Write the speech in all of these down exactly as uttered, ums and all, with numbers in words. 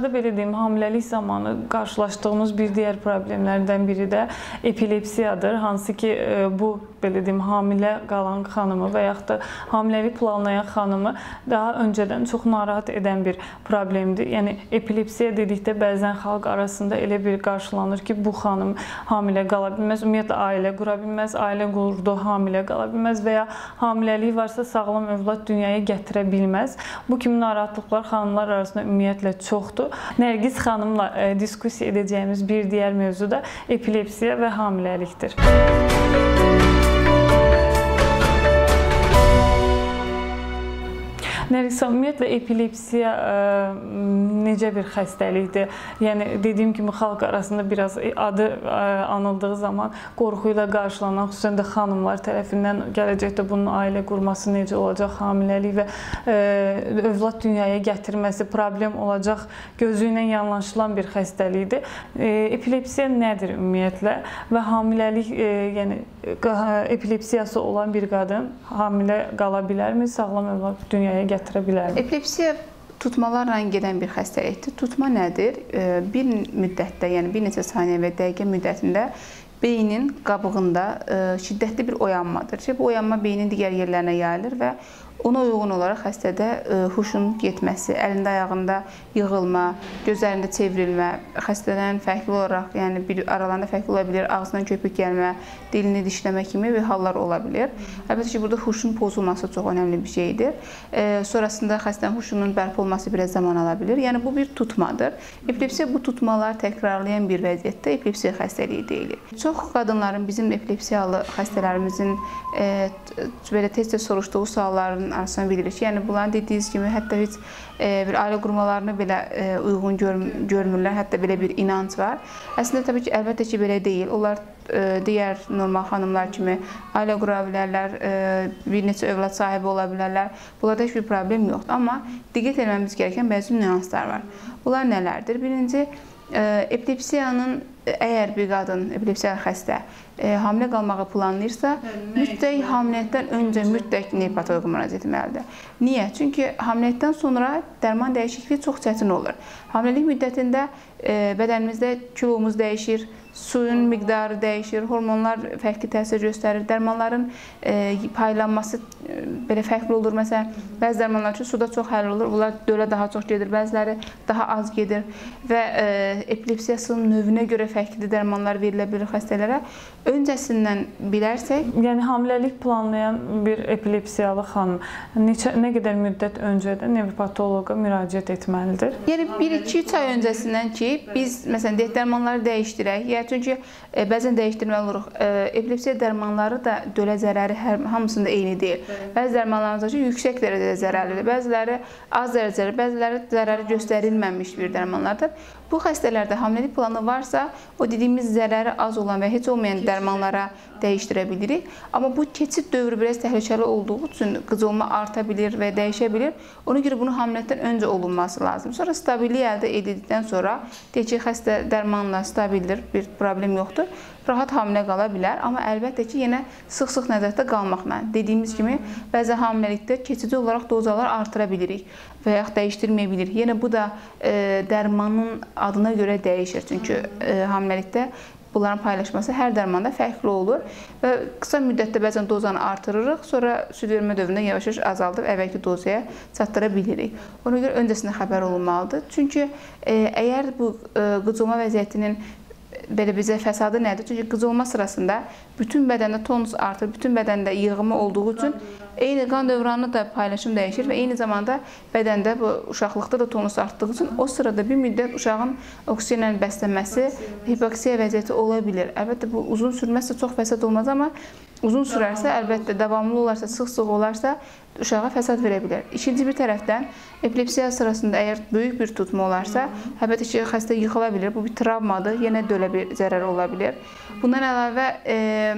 əslində belə deyim, hamiləlik zamanı qarşılaşdığımız bir digər problemlərdən biri də epilepsiyadır. Hansı ki, bu belə deyim, hamilə qalan xanımı və yaxud da hamiləlik planlayan xanımı daha öncədən çox narahat edən bir problemdir. Yəni epilepsiya dedikdə bəzən xalq arasında elə bir qarşılanır ki, bu xanım hamilə qala bilməz, ümumiyyətlə ailə qura bilməz, ailə qurdu, hamilə qala bilməz və ya hamiləlik varsa sağlam övlad dünyaya gətirə bilməz. Bu kimi narahatlıqlar xanımlar arasında ümumiyyətlə çoxdur. Nərgiz xanımla diskussiya edəcəyimiz bir digər mövzu da epilepsiya və hamiləlikdir. Nərgiz, ümumiyyətlə epilepsiya necə bir xəstəlikdir? Yəni dediyim kimi xalq arasında biraz adı anıldığı zaman qorxu ilə qarşılanan, xüsusən də xanımlar tərəfindən gələcəkdə bunun ailə qurması necə olacaq, hamiləlik və övlad dünyaya gətirməsi problem olacaq gözü ilə yanlışılan bir xəstəlikdir. Epilepsiya nədir ümumiyyətlə və hamiləlik, yəni epilepsiyası olan bir qadın hamilə qala bilərmi, sağlam övlad dünyaya gətirə bilərmi? Epilepsiya tutmalarla gedən bir xəstəlikdir. Tutma nədir? Bir müddətdə, yəni bir neçə saniyə və dəqiqə müddətində beynin qabığında şiddətli bir oyanmadır. Bu oyanma beynin digər yerlərinə yayılır və ona uyğun olaraq xəstədə huşun getməsi, əlində ayağında yığılma, gözlərində çevrilmə, xəstələrin fərqli olaraq, yəni bir aralarında fərqli ola bilər, ağzından köpük gəlmə, dilini dişləmə kimi bir hallar ola bilər. Əlbəttə ki, burada huşun pozulması çox önəmli bir şeydir. Sonrasında xəstənin huşunun bərpa olması biraz zaman ala bilər. Yəni bu bir tutmadır. Epilepsiya bu tutmalar təkrarlayan bir vəziyyətdə epilepsiya xəstəliyi deyilir. Çox qadınların bizim epilepsiyalı xəstələrimizin belə tez-tez soruşduğu sualların arasına bilirik ki, yəni bunların dediyiniz kimi hətta heç bir ailə qurmalarını belə uyğun görmürlər, hətta belə bir inanc var. Əslində təbii ki, əlbəttə ki, belə deyil. Onlar digər normal xanımlar kimi ailə qura bilərlər, bir neçə övlad sahibi ola bilərlər. Bunlarda heç bir problem yoxdur. Amma diqqət etmemiz gerəkən bəzi nüanslar var. Bunlar nələrdir? Birinci, epilepsiyanın əgər bir qadın, epilepsiya xəstə hamilə qalmağı planlayırsa, mütləq hamiləlikdən öncə mütləq nevropatoloqa müraciət etməlidir. Niyə? Çünki hamiləlikdən sonra dərman dəyişikliyi çox çətin olur. Hamiləlik müddətində bədənimizdə kilomuz dəyişir, suyun miqdarı dəyişir, hormonlar fərqli təsir göstərir, dərmanların paylanması belə fərqli olur. Məsələn, bəzi dərmanlar üçün suda çox həll olur, bunlar dölə daha çox gedir, bəziləri daha az gedir və epilepsiyasının növünə görə fərqli dərmanlar verilə bilir xəstələrə. Öncəsindən bilərsək, yəni hamiləlik planlayan bir epilepsiyalı xanım neçə, nə qədər müddət öncədən nevropatoloqa müraciət etməlidir? Yəni bir iki üç ay öncəsindən ki, biz məsələn dərmanları dəyişdirək. Yəni çünki bəzən dəyişdirməli oluruq. Epilepsiya dərmanları da dölə zərəri hamısında eyni deyil. Bəzi dərmanlarımız üçün yüksək dərəcədə zərərlidir, bəziləri az dərəcəli, bəziləri zərəri göstərilməmiş bir dərmanlardır. Bu xəstələrdə hamiləlik planı varsa, o dediyimiz zərəri az olan və heç olmayan dərmanlara dəyişdirə bilirik. Amma bu keçid dövrü biraz təhlükəli olduğu üçün qıcolma arta bilir və dəyişə bilir. Ona görə bunu hamiləlikdən öncə olunması lazım. Sonra stabillik əldə edildikdən sonra deyək ki, xəstə dərmanla stabildir, bir problem yoxdur. Rahat hamilə qala bilər, amma əlbəttə ki, yenə sıx-sıx nəzarətdə qalmaqla. Dediyimiz kimi, bəzi hamiləlikdə keçici olaraq dozalar artıra bilirik və yaxud dəyişdirməyə bilirik. Yenə bu da e, dərmanın adına görə dəyişir. Çünki e, hamiləlikdə bunların paylaşması hər dərmanda fərqli olur və qısa müddətdə bəzən dozanı artırırıq, sonra süd vermə dövründə yavaş-yavaş azaldıb əvvəlki dozaya çatdıra bilirik. Ona görə öncəsində xəbər olunmalıdır. Çünki e, əgər bu e, qıcolma vəziyyətinin belə bizə fəsadı nədir? Çünki qıcolma sırasında bütün bədəndə tonus artır, bütün bədəndə yığımı olduğu üçün eyni qan dövranı da paylaşım dəyişir və eyni zamanda bədəndə bu uşaqlıqda da tonus artdığı üçün o sırada bir müddət uşağın oksigenlə bəslənməsi, hipoksiya vəziyyəti ola bilir. Əlbəttə bu uzun sürməzsə çox fəsad olmaz, amma uzun sürərsə, əlbəttə davamlı olarsa, sıx-sıx olarsa uşağa fəsad verə bilər. İkinci bir tərəfdən epilepsiya sırasında əgər böyük bir tutma olarsa, əlbəttə ki, xəstə yıxıla bilir. Bu bir travmadır, yenə də elə bir zərər ola bilər. Bundan əlavə e,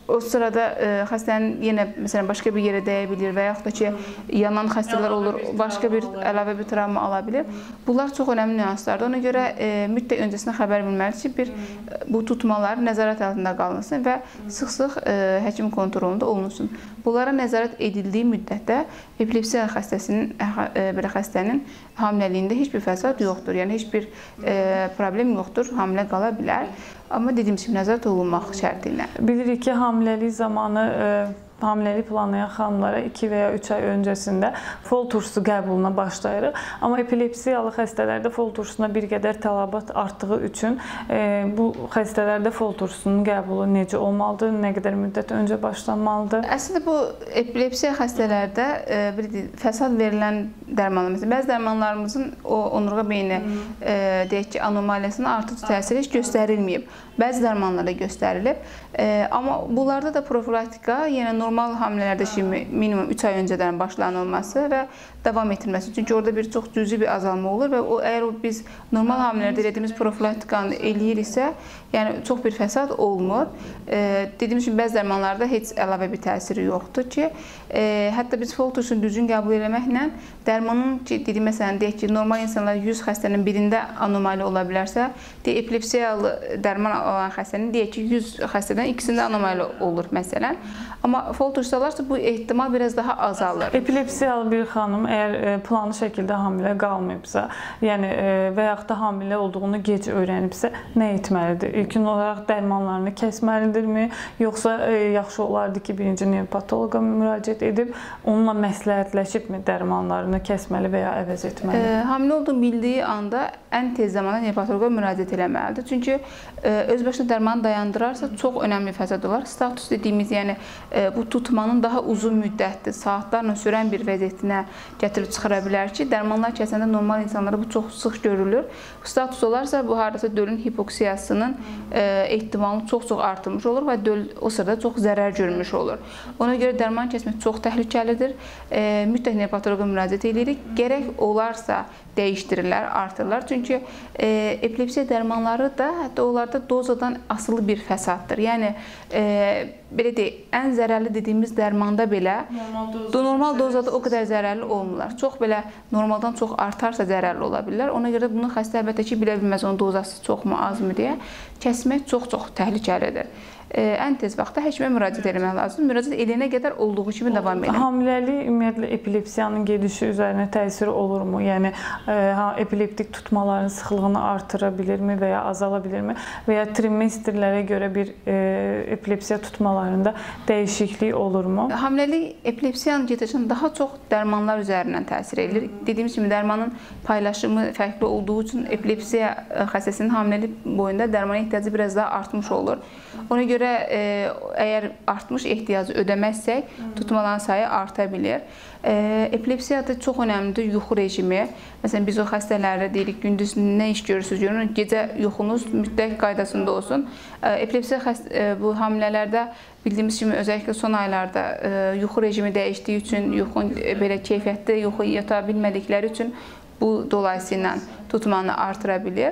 O sırada e, xəstənin yenə məsələn başqa bir yerə dəyə bilir və yaxud da ki, yanan xəstələr olur, başqa bir əlavə bir travma ala bilir. Bunlar çox önəmli nüanslardır. Ona görə e, mütləq öncəsində xəbər bilməlidir ki, bir bu tutmalar nəzarət altında qalınsın və sıx-sıx e, həkim kontrolunda olunsun. Bunlara nəzarət edildiyi müddətdə epilepsiya xəstəsinin, e, belə xəstənin hamiləliyində heç bir fəsad yoxdur. Yəni heç bir e, problem yoxdur, hamilə qala bilər. Amma dediyim kimi nəzarət olunmaq şərti ilə. Bilirik ki, hamiləlik zamanı e, hamiləlik planlayan xanımlara iki və ya üç ay öncəsində fol turşusu qəbuluna başlayırıq. Amma epilepsiyalı xəstələrdə fol turşusuna bir qədər tələbat artdığı üçün e, bu xəstələrdə fol turşusunun qəbulu necə olmalıdır, nə qədər müddət öncə başlanmalıdır? Əslində bu epilepsiya xəstələrdə e, bir fəsad verilən dərmanlar, məsələn, bəzi dərmanlarımızın o onurğa beyni e, deyək ki, anomaliyasına artıq təsiri heç göstərilməyib. Bəzi dərmanlarda göstərilib. E, amma bunlarda da profilaktika, yenə normal hamilələrdə kimi minimum üç ay öncədən başlanılması və davam etdirilməsi. Çünki orada bir çox cüzi bir azalma olur və o, əgər biz normal hamilələrdə elədiyimiz profilaktikanı eləyiriksə, yəni çox bir fəsad olmur. E, dediyim kimi bəzi dərmanlarda heç əlavə bir təsiri yoxdur ki, e, hətta biz fol turşusunu düzgün qəbul etməklə dərmanın ki, dediyim məsələn, deyək ki, normal insanlar yüz xəstənin birində anomali ola bilərsə, deyək, epilepsiyalı dərman olan xəstənin deyək ki, yüz xəstədən ikisində anomali olur məsələn. Amma fol turşusu alarsa bu ehtimal biraz daha azalır. Epilepsiyalı bir xanım əgər planlı şəkildə hamilə qalmayıbsa, yəni və yaxud da hamilə olduğunu gec öyrənibsə, nə etməlidir? İlkin olaraq dərmanlarını kəsməlidirmi? Yoxsa yaxşı olardı ki, birinci nevropatoloqa müraciət edib, onunla məsləhətləşibmi dərmanlarını kəsməli və ya əvəz etməli? E, hamilə olduğunu bildiyi anda ən tez zamanda nevropatoloqa müraciət etməlidir. Çünki e, öz başına dərmanı dayandırarsa çox önəmli fəsad olar. Status dediyimiz, yəni e, bu tutmanın daha uzun müddətli, saatlarla sürən bir vəziyyətinə gətirib çıxara bilər ki, dərmanlar kəsəndə normal insanlarda bu çox sıx görülür. Status olarsa bu hardasa dölün hipoksiyasının e, ehtimalını çox-çox artırmış olur və döl o sırada çox zərər görmüş olur. Ona görə dərman kəsmək çox təhlükəlidir. E, mütləq nevropatoloqa müraciət edirik. Gərək olarsa dəyişdirirlər, artırırlar. Çünki e, epilepsiya dərmanları da hətta onlarda dozadan asılı bir fəsaddır. Yəni e, belə deyək, ən zərərli dediyimiz dərmanda belə normal, doza normal dozada o qədər zərərli olmurlar. Çox belə normaldan çox artarsa zərərli ola bilirlər. Ona görə bunu xəstə əlbəttə ki, bilə bilməz onun dozası çoxmu, azmı deyə kəsmək çox-çox təhlükəlidir. Ən tez vaxtda həkimə müraciət etmək lazımdır. Müraciət edənə qədər olduğu kimi davam edir. Hamiləlik ümumiyyətlə epilepsiyanın gedişi üzərinə təsiri olurmu? Yəni epileptik tutmaların sıxlığını artıra bilirmi və ya azala bilirmi? Və ya trimestrlərə görə bir epilepsiya tutmalarında dəyişiklik olurmu? Hamiləlik epilepsiyanın gedişinə daha çox dərmanlar üzərindən təsir edir. Dediyimiz kimi dərmanın paylaşımı fərqli olduğu üçün epilepsiya xəstəsinin hamiləlik boyunda dərmana ehtiyacı biraz daha artmış olur. Ona görə e, əgər artmış ehtiyacı ödəməzsək, tutmaların sayı arta bilir. E, epilepsiyada çox önəmlidir yuxu rejimi. Məsələn, biz o xəstələrdə deyirik, gündüz nə iş görürsünüz, görün, gecə yuxunuz mütləq qaydasında olsun. E, epilepsiya xəst e, bu hamilələrdə bildiyimiz kimi özellikle son aylarda e, yuxu rejimi dəyişdiyi üçün, yuxun e, belə keyfiyyətli yuxu yata bilmədikləri üçün bu dolayısıyla tutmanı artıra bilir.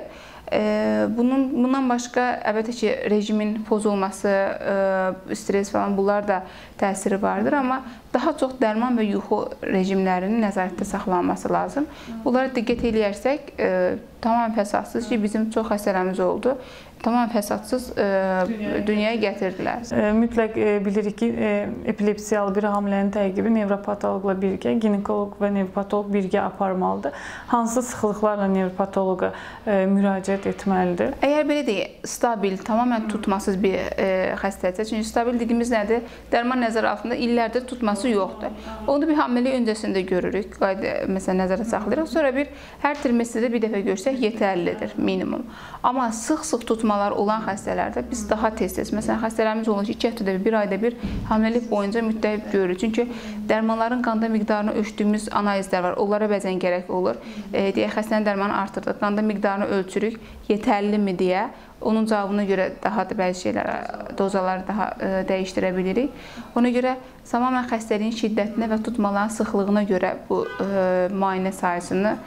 Bunun, bundan başqa əlbəttə ki, rejimin pozulması, stres falan bunlar da təsiri vardır. Amma daha çox dərman və yuxu rejimlərinin nəzarətdə saxlanması lazım. Bunlara diqqət eləyərsək, tamam fəsadsız ki, bizim çox xəstələrimiz oldu. Tamam fəsadsız dünyaya, dünyaya gətirdilər. Mütləq bilirik ki, epilepsiyalı bir hamilənin təqibi nevropatoloqla birgə, ginekoloq və nevropatoloq birgə aparmalıdır. Hansı sıxlıqlarla nevropatoloqa müraciət etməlidir? Əgər belə deyək, stabil, tamamən tutmasız bir xəstədirsə, çünki stabil dediyimiz nədir? Dərman nəzər altında illərdir tutması yoxdur. Onu bir hamiləlik öncəsində görürük, qayda məsələn nəzərə saxlayırıq. Sonra bir hər trimestrdə bir dəfə görsək yetərlidir minimum. Amma sıx-sıx tutmalar olan xəstələrdə biz daha tez-tez, məsələn xəstələrimiz olur ki, iki həftədə bir, bir ayda bir hamiləlik boyunca mütləq görürük. Çünki dərmanların qanda miqdarını ölçdüyümüz analizlər var. Onlara bəzən gərək olur. E, deyək, xəstənin dərmanı artırdıq, qanda miqdarını ölçürük, yetərlimi deyə. Onun cavabına görə daha da bəzi şeylər, dozaları daha e, dəyişdirə bilirik. Ona görə tamamilə xəstəliyin şiddətinə və tutmaların sıxlığına görə bu e, müayinə sayısını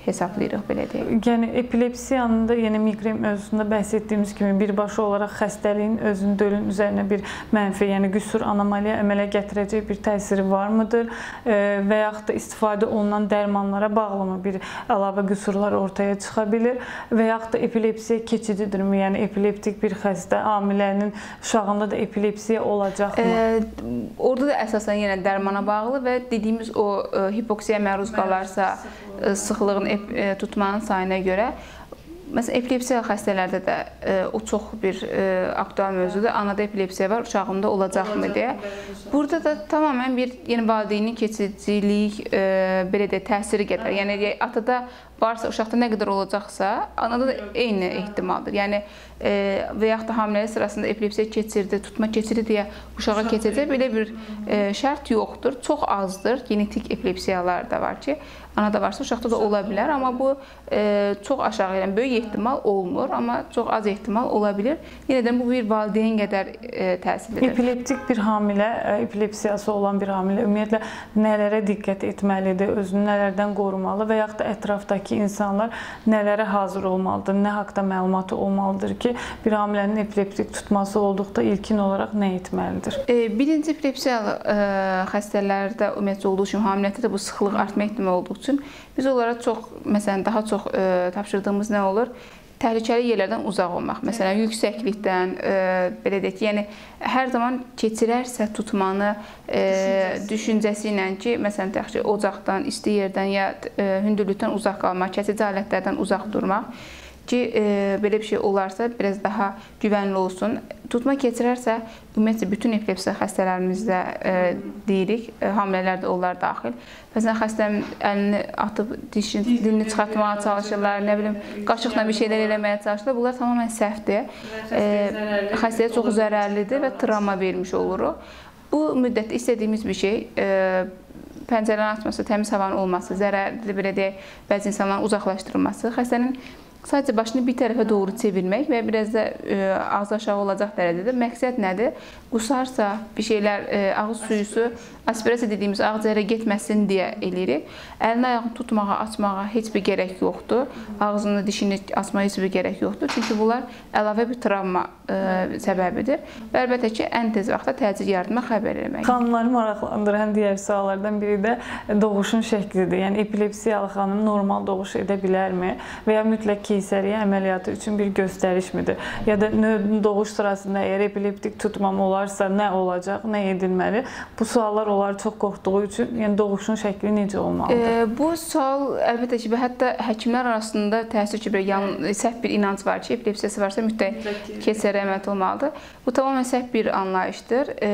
hesablayırıq, belə deyək. Yəni epilepsiyanın da yəni miqren mövzusunda bəhs etdiyimiz kimi birbaşa olaraq xəstəliyin özünün dölün üzərinə bir mənfi, yəni qüsur, anomaliya əmələ gətirəcək bir təsiri varmıdır və yaxud da istifadə olunan dərmanlara bağlı bir əlavə qüsurlar ortaya çıxa bilir və yaxud da epilepsiya keçididirmi? Yəni epileptik bir xəstə hamilənin uşağında da epilepsiya olacaqmı? E, orada da əsasən yenə dərmana bağlı və dediyimiz o e, hipoksiyaya məruz qalarsa e, sıxlığın e, tutmanın sayına görə. Məsələn, epilepsiya xəstələrdə də e, o çox bir e, aktual mövzudur. Anada epilepsiya var, uşağımda olacaqmı deyə. Burada da tamamilə bir yəni valideynin keçicilik e, belə də təsiri qədər. Yəni atada varsa, uşaqda nə qədər olacaqsa, anada da eyni ehtimaldır. Yəni e, və yaxud da hamiləlik sırasında epilepsiya keçirdi, tutma keçirdi deyə uşağa keçəcək belə bir e, şərt yoxdur. Çox azdır. Genetik epilepsiyalar da var ki, anada varsa uşaqda da ola bilər, amma bu e, çox aşağı, yəni böyük ehtimal olmur, amma çox az ehtimal ola bilir. Yenə də bu bir valideyn qədər e, təsirlidir. Epileptik bir hamilə, epilepsiyası olan bir hamilə ümumiyyətlə nələrə diqqət etməlidir, özünü nələrdən qorumalı və yaxud da ətrafdakı insanlar nələrə hazır olmalıdır, nə haqda məlumatı olmalıdır ki, bir hamilənin epileptik tutması olduqda ilkin olaraq nə etməlidir? E, birinci epilepsiyalı e, xəstələrdə ümumiyyətlə olduğu üçün, hamiləlikdə də bu sıxlıq artma ehtimalı olduğu üçün biz onlara çox, məsələn, daha çox e, tapşırdığımız nə olur? Təhlükəli yerlərdən uzaq olmaq. Məsələn, yüksəklikdən, e, belə deyək ki, yəni hər zaman keçirərsə tutmanı e, düşüncəsi ilə ki, məsələn, təxcə ocaqdan, isti yerdən ya e, hündürlükdən uzaq qalmaq, kəsici alətlərdən uzaq durmaq ki, e, belə bir şey olarsa biraz daha güvənli olsun. Tutma keçirərsə, ümumiyyətlə bütün epilepsiya xəstələrimizdə e, deyirik, e, hamilələr də onlar daxil. Məsələn, xəstənin əlini atıb dişini, dilini çıxartmağa çalışırlar, nə bilim, qaşıqla bir şeylər eləməyə çalışırlar. Bunlar tamamilə səhvdir. E, xəstəyə çox zərərlidir və travma vermiş oluruq. Bu müddətdə istədiyimiz bir şey, e, pəncərələrin açması, təmiz havanın olması, zərərli, belə deyək, bəzi insanların uzaqlaşdırılması, xəstənin sadəcə başını bir tərəfə doğru çevirmək və biraz da e, ağız aşağı olacaq dərəcədə. Məqsəd nədir? Qusarsa, bir şeylər, e, ağız suyusu, aspirasiya dediyimiz ağciyərə getməsin deyə eləyirik. Əlini ayağını tutmağa, açmağa heç bir gərək yoxdur. Ağzını, dişini açmağa heç bir gərək yoxdur. Çünki bunlar əlavə bir travma e, səbəbidir. Və əlbəttə ki, ən tez vaxtda təcili yardıma xəbər vermək. Xanımları maraqlandıran digər suallardan biri də doğuşun şəklidir. Yəni epilepsiyalı xanım normal doğuş edə bilərmi? Və ya mütləq keysəriyyə əməliyyatı üçün bir göstərişmidir? Ya da doğuş sırasında əgər epileptik tutmam olarsa nə olacaq, nə edilməli? Bu suallar onlar çox qorxduğu üçün, yəni doğuşun şəkli necə olmalıdır? E, bu sual əlbəttə ki, hətta həkimlər arasında təəssüf ki, bir yan, səhv bir inanc var ki, epilepsiyası varsa mütləq keysəriyyə əməliyyatı olmalıdır. Bu tamamilə səhv bir anlayışdır. E,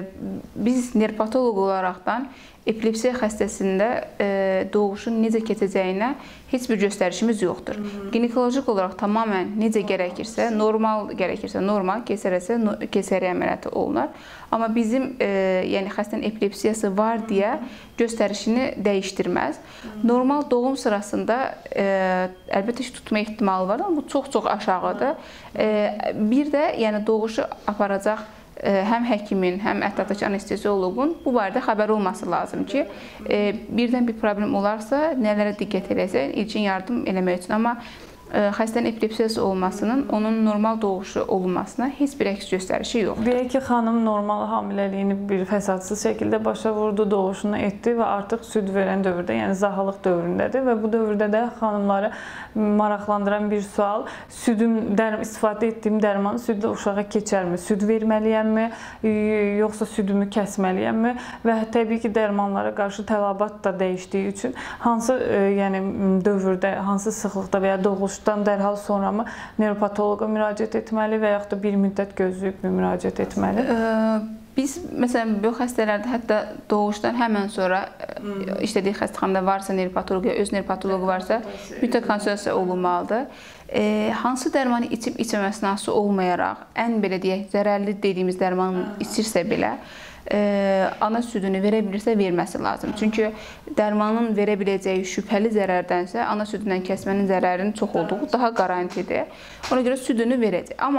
biz nevropatoloq olaraqdan epilepsiya xəstəsində e, doğuşun necə keçəcəyinə heç bir göstərişimiz yoxdur. Ginekoloji olaraq tamamilə necə gərəkirsə, normal gərəkirsə, normal, keysəriyyə no, keysəriyyə əməliyyatı olunar. Amma bizim e, yəni xəstənin epilepsiyası var deyə göstərişini dəyişdirməz. Normal doğum sırasında e, əlbəttə ki, tutma ehtimalı var, amma bu çox-çox aşağıdır. E, bir də yəni doğuşu aparacaq həm həkimin, həm ətrafdakı anestezioloqun bu barədə xəbər olması lazım ki, birdən bir problem olarsa nələrə diqqət edəcək, ilkin yardım eləmək üçün. Amma xəstənin epilepsiyası olmasının onun normal doğuşu olunmasına heç bir əks göstərişi yoxdur. Deyək ki, xanım normal hamiləliyini bir fəsadsız şəkildə başa vurdu, doğuşunu etdi və artıq süd verən dövrdə, yəni zahalıq dövründədir və bu dövrdə də xanımları maraqlandıran bir sual, südüm, istifadə etdiyim dərmanı südlə uşağa keçərmi? Süd verməliyəmmi, yoxsa südümü kəsməliyəmmi? Və təbii ki, dərmanlara qarşı tələbat da dəyişdiyi üçün hansı yəni, dövrdə, hansı sıxlıqda və ya doğuşdan dərhal sonra mı nevropatoloqa müraciət etməli və yaxud da bir müddət gözləyib müraciət etməli? Biz, məsələn, bu xəstələrdə hətta doğuşdan həmən sonra hmm. işlədiyi xəstəxanada varsa nevropatoloq ya öz nevropatoloqu varsa mütləq konsultasiya olunmalıdır. E, hansı dərmanı içib içməməsinə asılı olmayaraq, ən belə deyək, zərərli dediyimiz dərmanı içirsə belə, e, ana südünü verə bilirsə verməsi lazım. Çünki dərmanın verə biləcəyi şübhəli zərərdənsə ana südündən kəsmənin zərərinin çox olduğu daha qarantidir. Ona görə südünü verəcək. Amma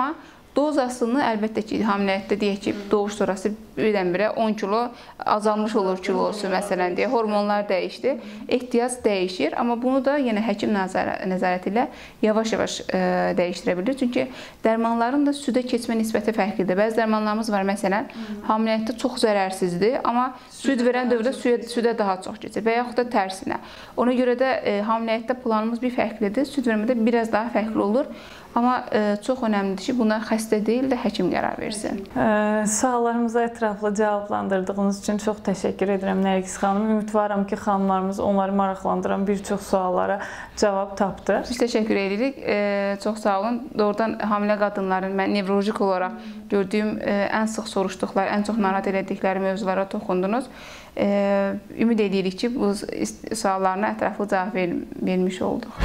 Dozasını əlbəttə ki, hamiləlikdə deyək ki, doğuş sonrası birdən-birə on kilo azalmış olur kilosu məsələn deyə, hormonlar dəyişdi, ehtiyac dəyişir, amma bunu da yenə həkim nəzarəti ilə yavaş-yavaş dəyişdirə bilir. Çünki dərmanların da südə keçmə nisbəti fərqlidir. Bəzi dərmanlarımız var, məsələn, hamiləlikdə çox zərərsizdir, amma süd verən dövrdə südə daha çox keçir və yaxud da tərsinə. Ona görə də hamiləlikdə planımız bir fərqlidir, süd vermədə biraz daha fərqli olur. Amma e, çox önəmlidir ki, buna xəstə deyil də həkim qərar versin. E, suallarımıza ətraflı cavablandırdığınız üçün çox təşəkkür edirəm Nərgiz xanım. Ümidvaram ki, xanımlarımız onları maraqlandıran bir çox suallara cavab tapdı. Biz təşəkkür edirik. E, çox sağ olun. Doğrudan hamilə qadınların mən nevrolojik olaraq gördüyüm e, ən sıx soruşduqları, ən çox narahat elədikləri mövzulara toxundunuz. E, ümid edirik ki, bu suallarına ətraflı cavab ver vermiş olduq.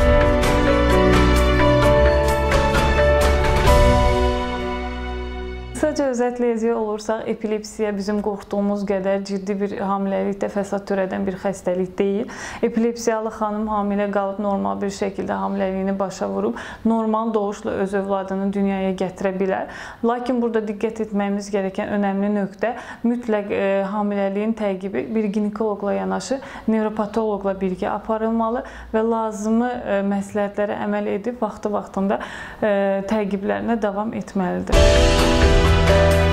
Qısaca özətləyəcək olursaq, epilepsiya bizim qorxduğumuz qədər ciddi bir hamiləlikdə fəsad törədən bir xəstəlik deyil. Epilepsiyalı xanım hamilə qalıb normal bir şəkildə hamiləliyini başa vurub, normal doğuşla öz övladını dünyaya gətirə bilər. Lakin burada diqqət etməyimiz gerəkən önəmli nöqtə mütləq e, hamiləliyin təqibi bir ginekoloqla yanaşı nevropatoloqla birgə aparılmalı və lazımı e, məsləhətlərə əməl edib vaxtı-vaxtında e, təqiblərinə davam etməlidir.